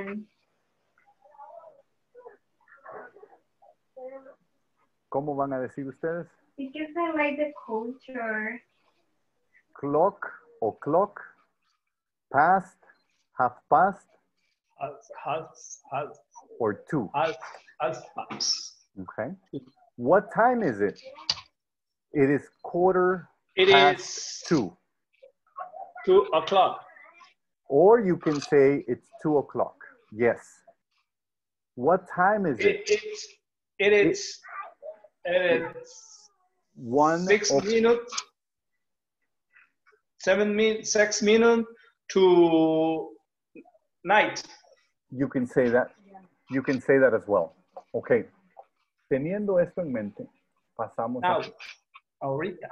¿Cómo van a decir ustedes? Because I like the culture. Clock o clock, past, half past, Has, has, has, or two. has, has, has. Okay. What time is it? It is quarter It past is two. two o'clock. Or you can say it's two o'clock. Yes. What time is It, it? it's, it is it's One six of- minutes, seven minutes, six minutes to night. You can say that. You can say that as well. Okay. Teniendo esto en mente, pasamos Now, a, ahorita.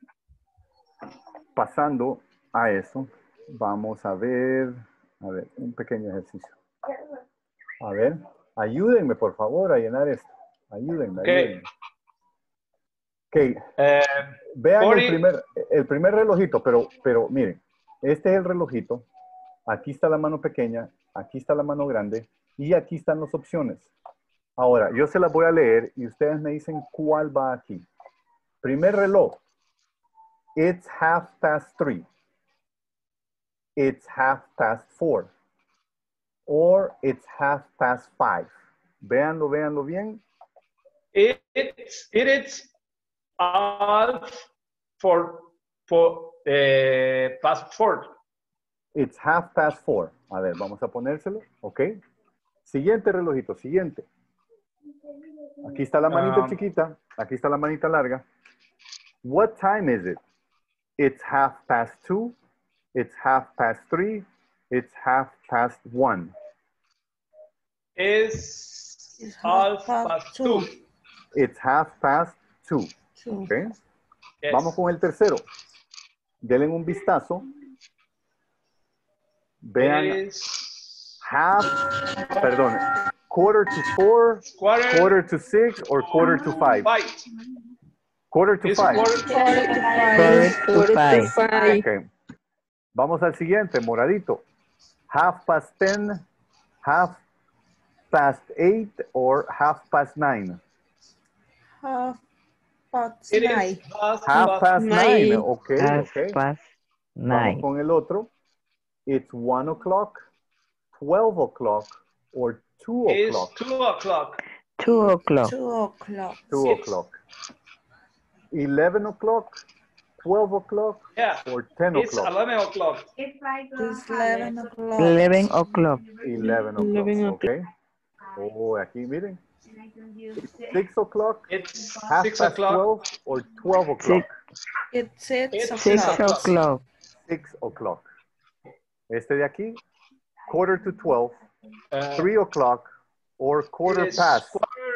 pasando a eso, vamos a ver, a ver, un pequeño ejercicio. A ver, ayúdenme por favor a llenar esto. Ayúdenme, Okay. ayúdenme. Ok, Eh, vean el Ori- primer, el primer relojito, pero, pero miren, este es el relojito. Aquí está la mano pequeña, aquí está la mano grande y aquí están las opciones. Ahora, yo se las voy a leer y ustedes me dicen cuál va aquí. Primer reloj. It's half past three. It's half past four. Or it's half past five. Véanlo, véanlo bien. it, it's it is half for for uh, past four. It's half past four. A ver, vamos a ponérselo. Ok. Siguiente relojito, siguiente. Aquí está la manita Um, chiquita. Aquí está la manita larga. What time is it? It's half past two. It's half past three. It's half past one. Is It's half half past two. two. It's half past two. Two. Ok. Yes. Vamos con el tercero. Denle un vistazo. Vean Is half, perdón, quarter to four, Quarter, quarter to six, or quarter to five? five. Quarter to It's five. quarter to Quarter to five. Quarter to Quarter to five. five. Okay. Vamos al siguiente, moradito. Half past ten, half past eight, or half past nine? Half past It nine. is half Half past past nine. nine. Okay, Half okay. past Vamos nine. con el otro. It's one o'clock, twelve o'clock, or two It's o'clock? two o'clock. Two o'clock. Two o'clock. Two It's- o'clock. Eleven o'clock, twelve o'clock, Yeah. or ten It's o'clock? eleven o'clock. It's like uh, It's eleven o'clock. Eleven o'clock. Eleven o'clock. Eleven o'clock. Okay. Oh, aquí miren. and I can use it. Six o'clock, It's half six past o'clock. twelve, or twelve o'clock? It's six It's Six o'clock. o'clock. Six o'clock. Este de aquí, quarter to twelve, Uh, three o'clock, or quarter it's past? quarter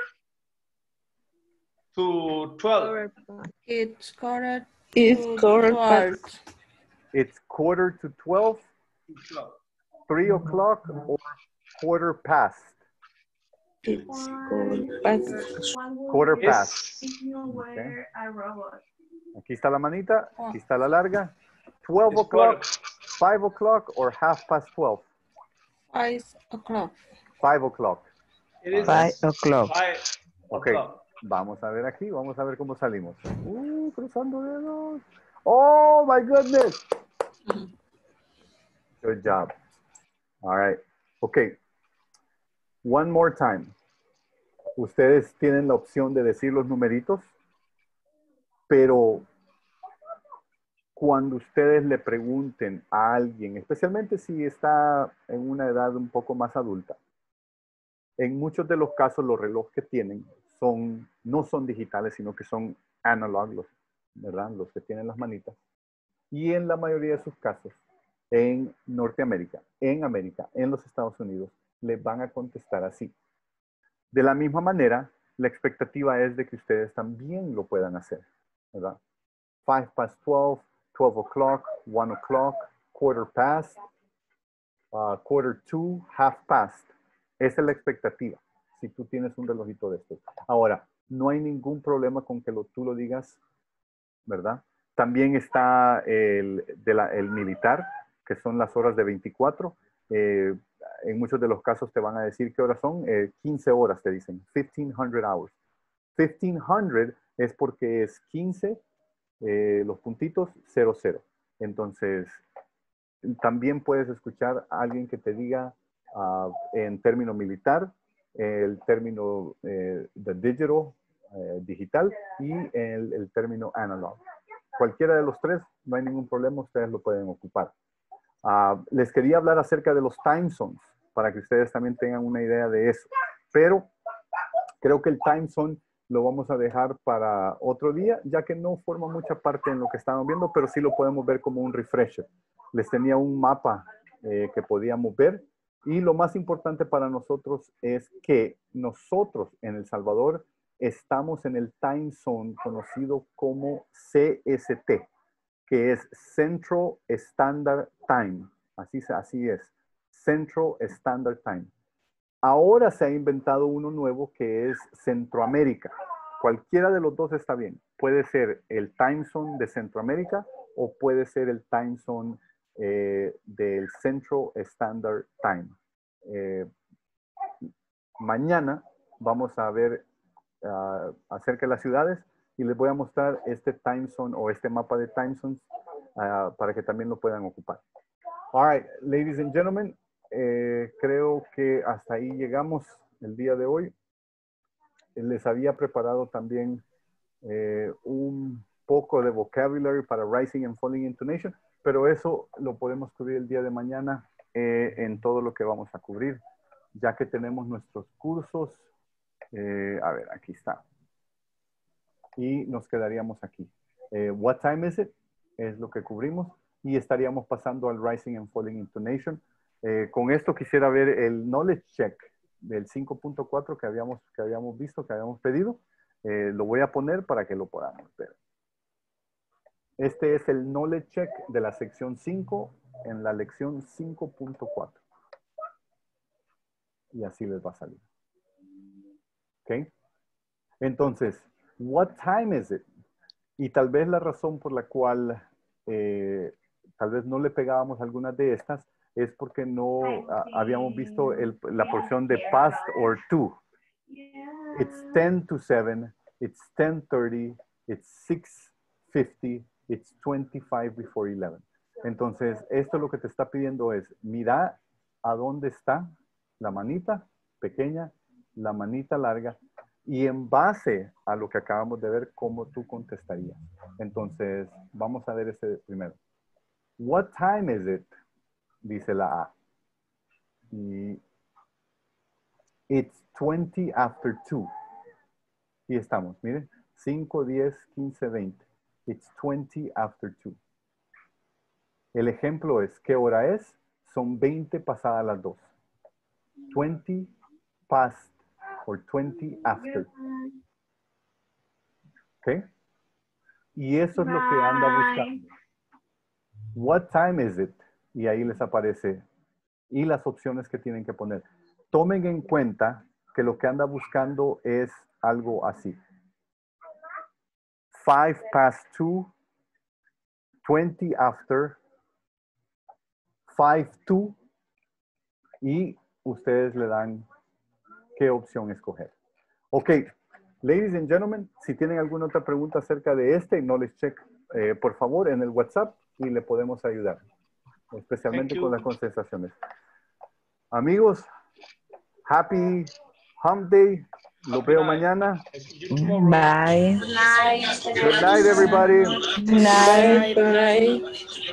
to twelve. It's quarter It's to quarter twelve. It's quarter to twelve, three o'clock, or quarter past? It's quarter past. One will Quarter be past. if you were a robot. Aquí está la manita, aquí está la larga. twelve It's o'clock, five o'clock, or half past twelve? Five o'clock. five o'clock. It is Five o'clock. five Ok, o'clock. vamos a ver aquí, vamos a ver cómo salimos. Uh, cruzando dedos. Oh, my goodness. Good job. All right. Ok. One more time. Ustedes tienen la opción de decir los numeritos, pero cuando ustedes le pregunten a alguien, especialmente si está en una edad un poco más adulta, en muchos de los casos los relojes que tienen son, no son digitales, sino que son analog, los, ¿verdad? Los que tienen las manitas. Y en la mayoría de sus casos, en Norteamérica, en América, en los Estados Unidos, les van a contestar así. De la misma manera, la expectativa es de que ustedes también lo puedan hacer, ¿verdad? Five past twelve, twelve o'clock, one o'clock, quarter past, uh, quarter to, half past. Esa es la expectativa, si tú tienes un relojito de estos. Ahora, no hay ningún problema con que lo, tú lo digas, ¿verdad? También está el, de la, el militar, que son las horas de veinticuatro. Eh, en muchos de los casos te van a decir qué horas son. Eh, quince horas te dicen, fifteen hundred hours. fifteen hundred es porque es quince, eh, los puntitos, cero cero. Entonces, también puedes escuchar a alguien que te diga uh, en término militar, el término eh, de digital, eh, digital, y el, el término analog. Cualquiera de los tres, no hay ningún problema, ustedes lo pueden ocupar. Uh, les quería hablar acerca de los time zones, para que ustedes también tengan una idea de eso. Pero creo que el time zone lo vamos a dejar para otro día, ya que no forma mucha parte en lo que estamos viendo, pero sí lo podemos ver como un refresher. Les tenía un mapa eh, que podíamos ver. Y lo más importante para nosotros es que nosotros en El Salvador estamos en el time zone conocido como C S T, que es Central Standard Time. Así, así es, Central Standard Time. Ahora se ha inventado uno nuevo que es Centroamérica. Cualquiera de los dos está bien. Puede ser el time zone de Centroamérica o puede ser el time zone eh, del Central Standard Time. Eh, mañana vamos a ver uh, acerca de las ciudades y les voy a mostrar este time zone o este mapa de time zones uh, para que también lo puedan ocupar. All right, ladies and gentlemen, eh, creo que hasta ahí llegamos el día de hoy. Les había preparado también eh, un poco de vocabulary para rising and falling intonation, pero eso lo podemos cubrir el día de mañana eh, en todo lo que vamos a cubrir, ya que tenemos nuestros cursos. Eh, a ver, aquí está. Y nos quedaríamos aquí. Eh, what time is it? Es lo que cubrimos. Y estaríamos pasando al rising and falling intonation. Eh, con esto quisiera ver el knowledge check del cinco punto cuatro que habíamos, que habíamos visto, que habíamos pedido. Eh, lo voy a poner para que lo podamos ver. Este es el knowledge check de la sección cinco en la lección cinco punto cuatro. Y así les va a salir. ¿Ok? Entonces, what time is it? Y tal vez la razón por la cual eh, tal vez no le pegábamos algunas de estas es porque no ah, habíamos visto el- la porción de past or to. It's ten to seven, it's ten thirty, it's six fifty, it's twenty-five before eleven. Entonces, esto lo que te está pidiendo es, mira a dónde está la manita pequeña, la manita larga, y en base a lo que acabamos de ver, cómo tú contestarías. Entonces, vamos a ver ese primero. What time is it? Dice la A. Y it's twenty after two. Y estamos, miren, cinco, diez, quince, veinte. It's twenty after two. El ejemplo es, ¿qué hora es? Son veinte pasadas las dos. twenty past or twenty after. ¿Ok? Y eso es lo que anda buscando. What time is it? Y ahí les aparece. Y las opciones que tienen que poner. Tomen en cuenta que lo que anda buscando es algo así. five past two, twenty after, five to, y ustedes le dan qué opción escoger. Ok, ladies and gentlemen, si tienen alguna otra pregunta acerca de este knowledge check, eh, por favor, en el WhatsApp y le podemos ayudar, especialmente con las contestaciones. Amigos, happy hump day. Lo veo mañana. Bye. Good night, everybody. Good night. Good night.